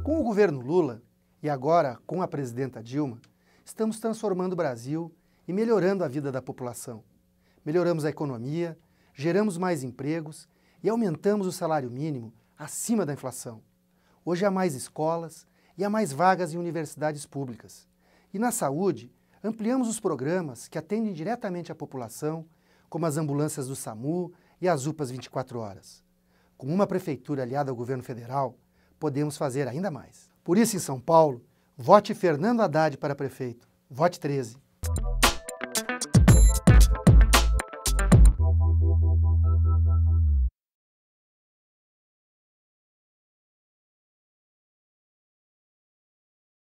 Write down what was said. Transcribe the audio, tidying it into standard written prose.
Com o governo Lula e agora com a presidenta Dilma, estamos transformando o Brasil e melhorando a vida da população. Melhoramos a economia, geramos mais empregos e aumentamos o salário mínimo acima da inflação. Hoje há mais escolas e há mais vagas em universidades públicas. E na saúde, ampliamos os programas que atendem diretamente a população, como as ambulâncias do SAMU e as UPAs 24 horas. Com uma prefeitura aliada ao governo federal, podemos fazer ainda mais. Por isso, em São Paulo, vote Fernando Haddad para prefeito. Vote 13.